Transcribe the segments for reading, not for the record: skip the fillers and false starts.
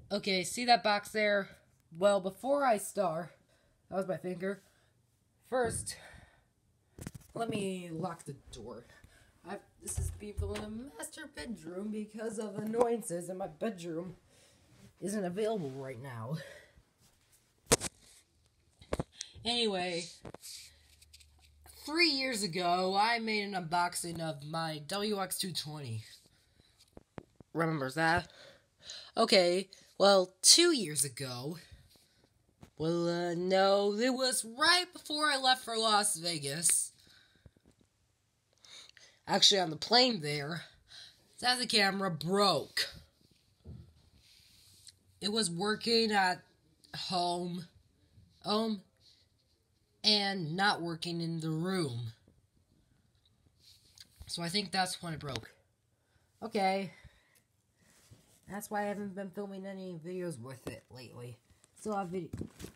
Okay, see that box there? Well, before I start, that was my finger. First, let me lock the door. This is people in the master bedroom because of annoyances, and my bedroom isn't available right now. Anyway, 3 years ago, I made an unboxing of my WX220. Remembers that? Okay, well, 2 years ago, no, it was right before I left for Las Vegas. Actually, on the plane there, the camera broke. It was working at home, and not working in the room. So I think that's when it broke. Okay. That's why I haven't been filming any videos with it lately. Still have video.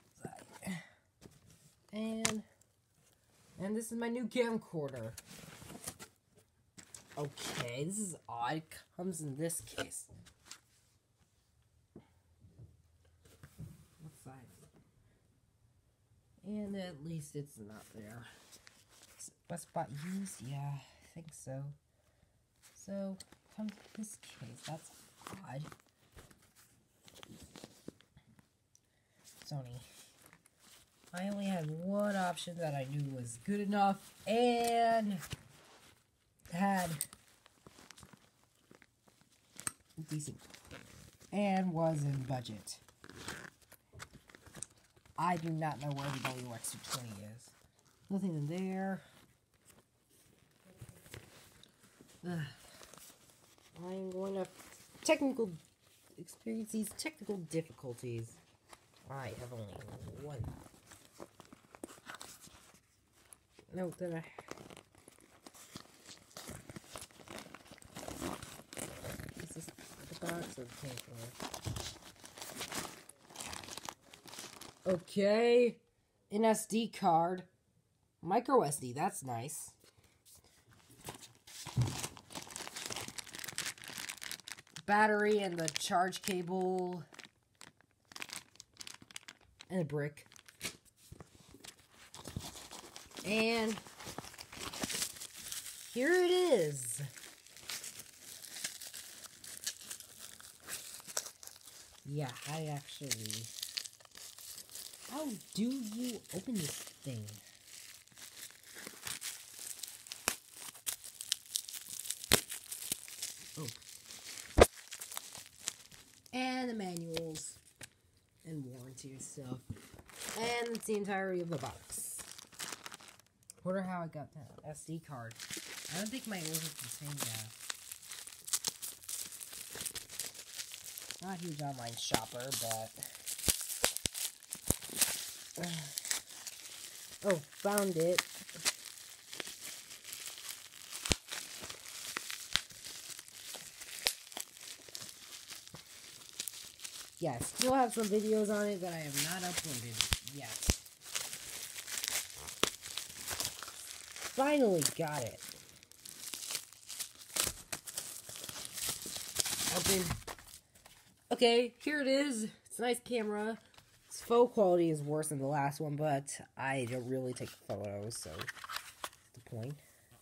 And this is my new camcorder. Okay, this is odd. It comes in this case. What size? And at least it's not there. Best spot used? Yeah, I think so. So, comes in this case. That's odd. Sony. I only had one option that I knew was good enough and had decent and was in budget. I do not know where the WX220 is. Nothing in there. I'm going to experience these technical difficulties. I have only one. Note that this is the box of paper. Okay, an SD card, micro SD. That's nice. Battery and the charge cable. And a brick. And here it is. Yeah, how do you open this thing? Oh. And the manuals. And warranty stuff. And it's the entirety of the box. Wonder how I got that SD card. I don't think my order contained that. Not a huge online shopper, but... oh, found it. Yeah, still have some videos on it that I have not uploaded yet. Finally got it. Open. Okay, here it is. It's a nice camera. Its photo quality is worse than the last one, but I don't really take photos, so that's the point.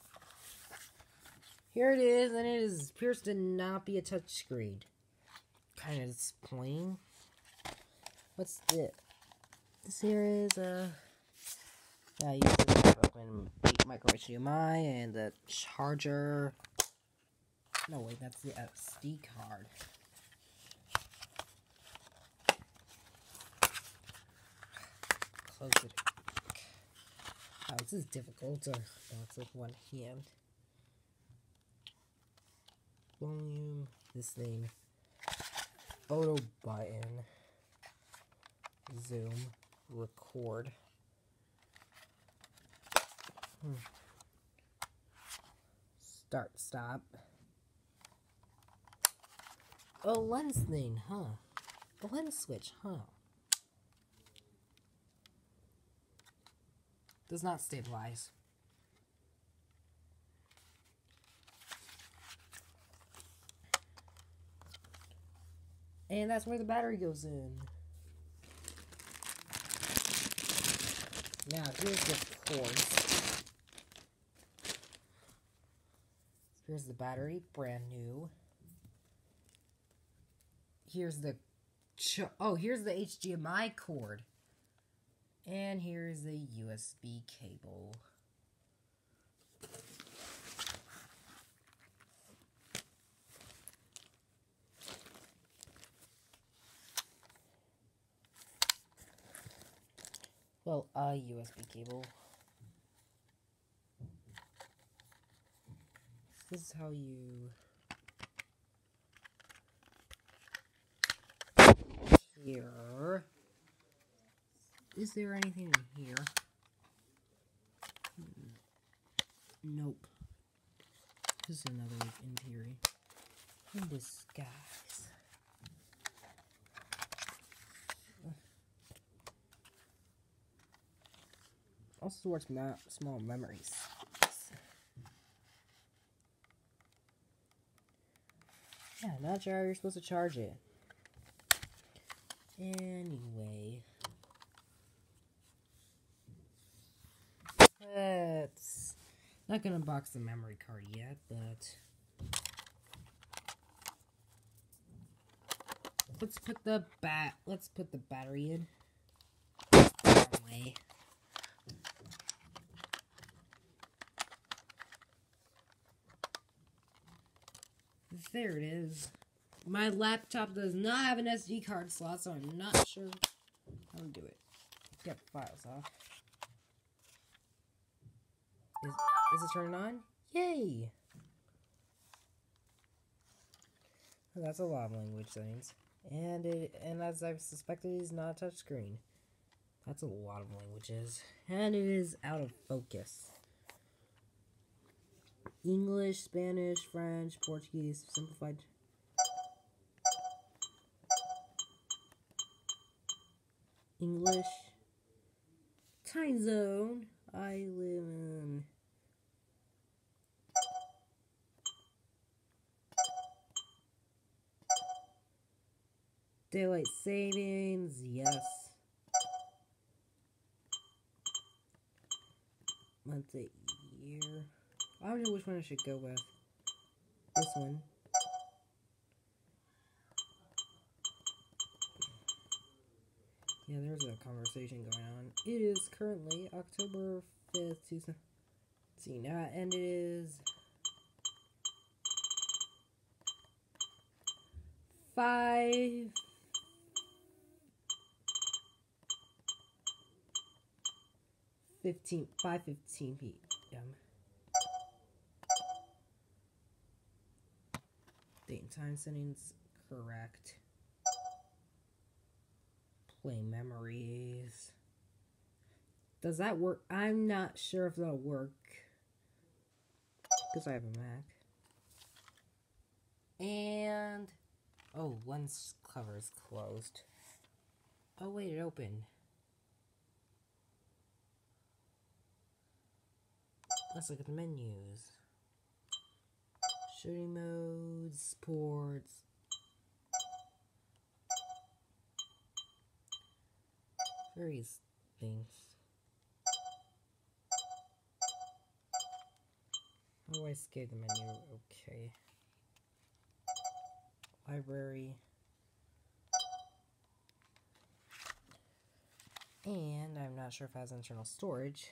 Here it is, and it appears to not be a touchscreen. Kind of disappointing. What's this? This here is yeah, you can open micro HDMI and the charger. No wait, that's the SD card. Close it. Oh, this is difficult to box with one hand. Volume. This thing. Photo button, zoom, record. Start, stop. Oh, lens thing, huh? The lens switch, huh? Does not stabilize. And that's where the battery goes in. Now, here's the cords. Here's the battery, brand new. Here's the here's the HDMI cord. And here's the USB cable. Well, a USB cable. This is how you... Here. Is there anything in here? Nope. This is another interior. In disguise. Also stores small memories. Yeah, not sure how you're supposed to charge it. Anyway. Let's... Not gonna box the memory card yet, but... Let's put the battery in. Way. There it is. My laptop does not have an SD card slot, so I'm not sure how to do it. Get the files off. Is it turning on? Yay! Well, that's a lot of language settings. And as I've suspected, it is not a touchscreen. That's a lot of languages. And it is out of focus. English, Spanish, French, Portuguese, simplified. English. Time zone. I live in... Daylight savings, yes. Month, year. I don't know which one I should go with. This one. Yeah, there's a conversation going on. It is currently October 5th, 2017. And it is 5:15 p.m. Date and time settings correct. Play memories. Does that work? I'm not sure if that'll work. Because I have a Mac. And... oh, one cover is closed. Oh wait, it opened. Let's look at the menus. Shooting modes, sports. Various things. How do I escape the menu? Okay. Library. And I'm not sure if it has internal storage.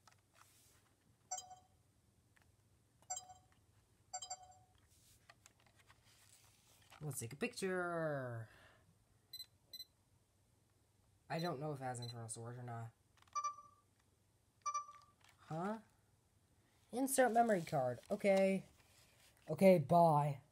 Let's take a picture. I don't know if it has internal storage or not. Huh? Insert memory card. Okay. Okay, bye.